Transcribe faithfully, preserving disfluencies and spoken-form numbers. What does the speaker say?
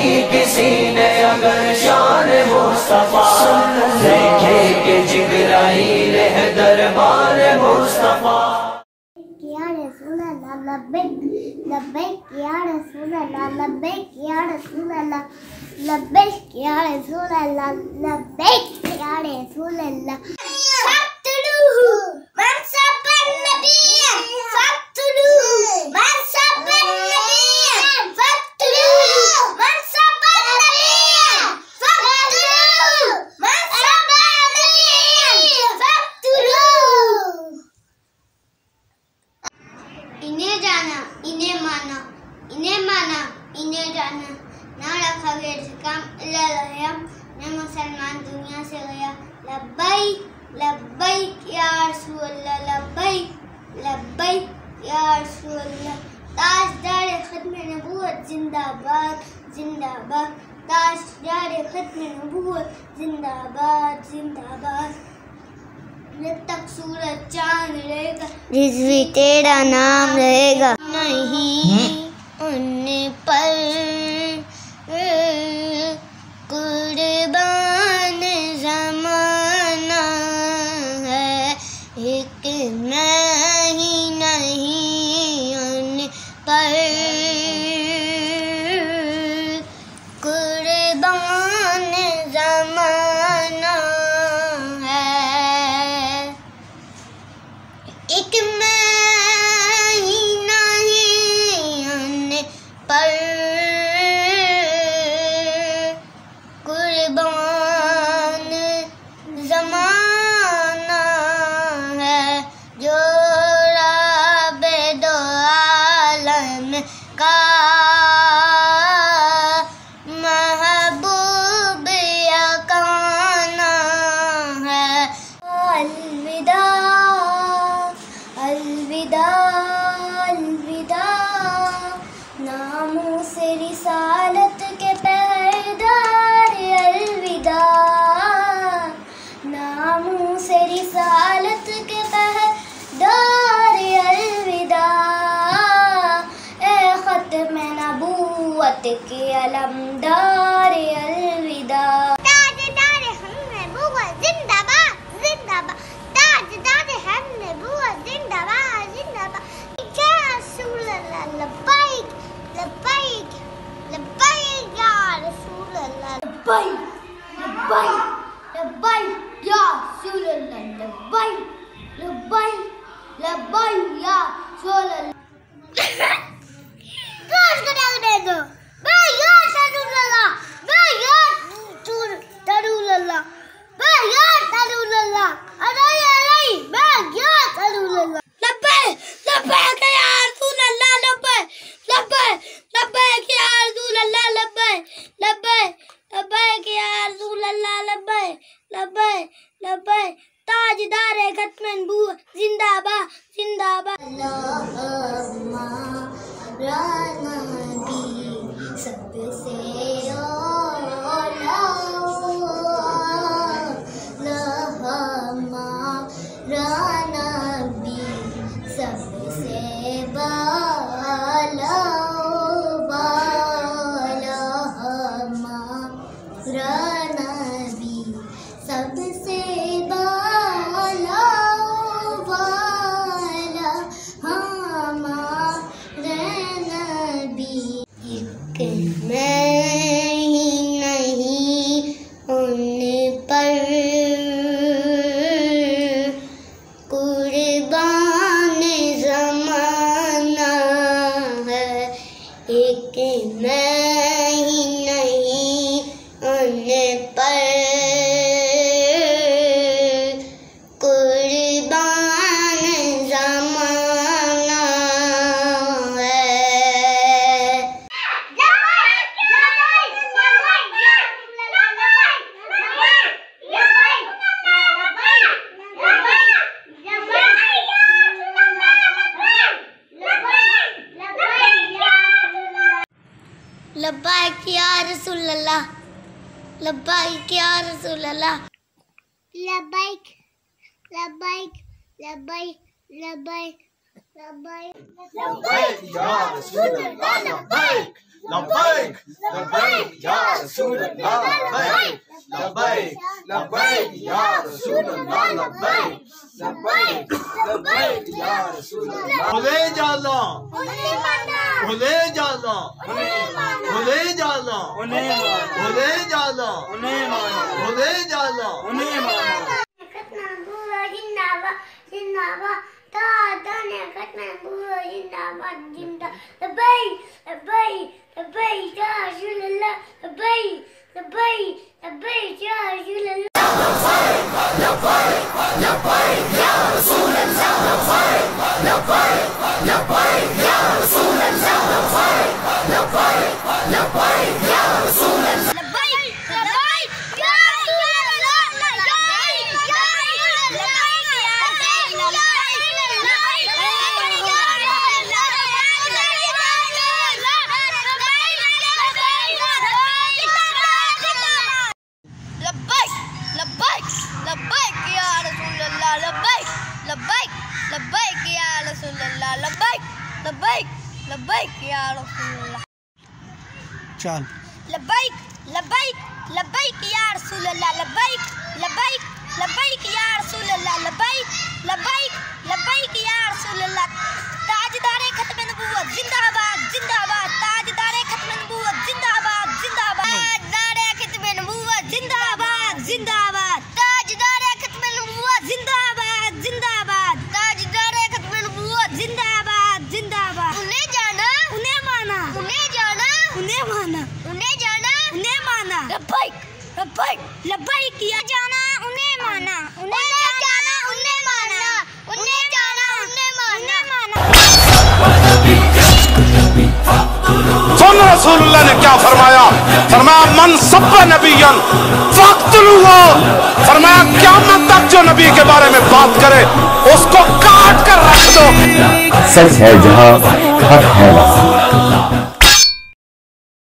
किसी ने अगर शान मुस्तफा देखे के जिब्राइल है दरबार मुस्तफा। या रसूल अल्लाह लब्बैक लब्बैक या रसूल अल्लाह लब्बैक या रसूल अल्लाह लब्बैक या रसूल अल्लाह लब्बैक या रसूल अल्लाह। फक्तुलूहु मन सब्बन नबिय्य फक्तुलूहु मन सब्बन नबिय्य फक्तुलूहु मन सब्बन नबिय्य फक्तुलूहु मन सब्बन नबिय्य फक्तुलूहु। इन्हें जाना इन्हें माना इन्हें माना इन्हें जाना ना रखा गया काम अल्लाह रहा न मुसलमान दुनिया से गया। लब्बैक लब्बैक या रसूल अल्लाह लब्बैक लब्बैक या रसूल अल्लाह। ताजदार खत्म नबूवत जिंदाबाद जिंदाबाद ताजदार खत्म नबूवत जिंदाबाद जिंदाबाद। जब तक सूरज चांद रहेगा रिज़्वी तेरा नाम रहेगा। नहीं उन पर कुर्बान ज़माना है एक मैं ही नहीं उन पर कुर्बान ज़माना एक मैं ही नहीं उन पर कुर्बान ज़माना है जो रब्बे दो आलम का महबूब यकाना है। अलविदा अलविदा अलविदा नामों से रिसालत के पहरेदार अलविदा नामों से रिसालत के पहरेदार अलविदा ए ख़त्म नबूवत के अलमदार अलविदा। ताजदार हमने बुआ जिंदाबाद जिंदाबाद ताजदार हमने बुआ जिंदाबाद जिंदाबाद। या रसूल अल्लाह लब्बैक लब्बैक लब्बैक या रसूल अल्लाह लब्बैक लब्बैक लब्बैक या रसूल अल्लाह लब्बैक लब्बैक लब्बैक या रसूल अल्लाह। रोज का डाल दे दो मैं या रसूल अल्लाह मैं या रसूल अल्लाह मैं या रसूल अल्लाह अरे अरे मैं या रसूल अल्लाह। लब्बैक लब्बैक या रसूल अल्लाह लब्बैक लब्बैक लब्बैक या रसूल अल्लाह लब्बैक लब्बैक लब्बैक या रसूल अल्लाह लब्बैक लब्बैक लब्बैक ताजदार खत्म नबूवत जिंदाबाद जिंदाबाद। अल्लाहुम्मा राना भी सबसे औला अल्लाहुम्मा राना भी सबसे बाला बाला राना भी सबसे बाला बाला हमारा नबी। एक मैं ही नहीं उन पर कुर्बान ज़माना है एक मैं ही नहीं उन पर कुर्बान ज़माना है। लब्बैक या रसूल अल्लाह लब्बैक या रसूल अल्लाह लब्बैक लब्बैक लब्बैक लब्बैक लब्बैक लब्बैक या रसूल अल्लाह लब्बैक لبیک لبیک یا رسول اللہ لبیک لبیک لبیک یا رسول اللہ لبیک لبیک لبیک یا رسول اللہ بھولے جانا بھولے جانا بھولے جانا بھولے جانا بھولے جانا چل لبیک لبیک لبیک یا رسول اللہ لبیک لبیک لبیک یا رسول اللہ لبیک لبیک لبیک یا رسول اللہ تاجدار ختم نبوت زندہ باد زندہ باد تاجدار ختم نبوت زندہ باد زندہ باد تاجدار ختم نبوت زندہ باد زندہ باد تاجدار ختم نبوت زندہ باد زندہ باد تاجدار ختم نبوت زندہ باد زندہ باد انہیں جانا انہیں مانا انہیں جانا انہیں مانا انہیں جانا انہیں مانا لبیک لبیک لبیک کیا جانا انہیں مانا انہیں جانا انہیں مانا انہیں جانا انہیں مانا سن رسول اللہ نے کیا فرمایا؟ فرمایا من سب نبیًا فاقتلوہ، فرمایا قیامت تک جو نبی کے بارے میں بات کرے اس کو کاٹ کر رکھ دو. سچ ہے جہاں حق ہے وہاں.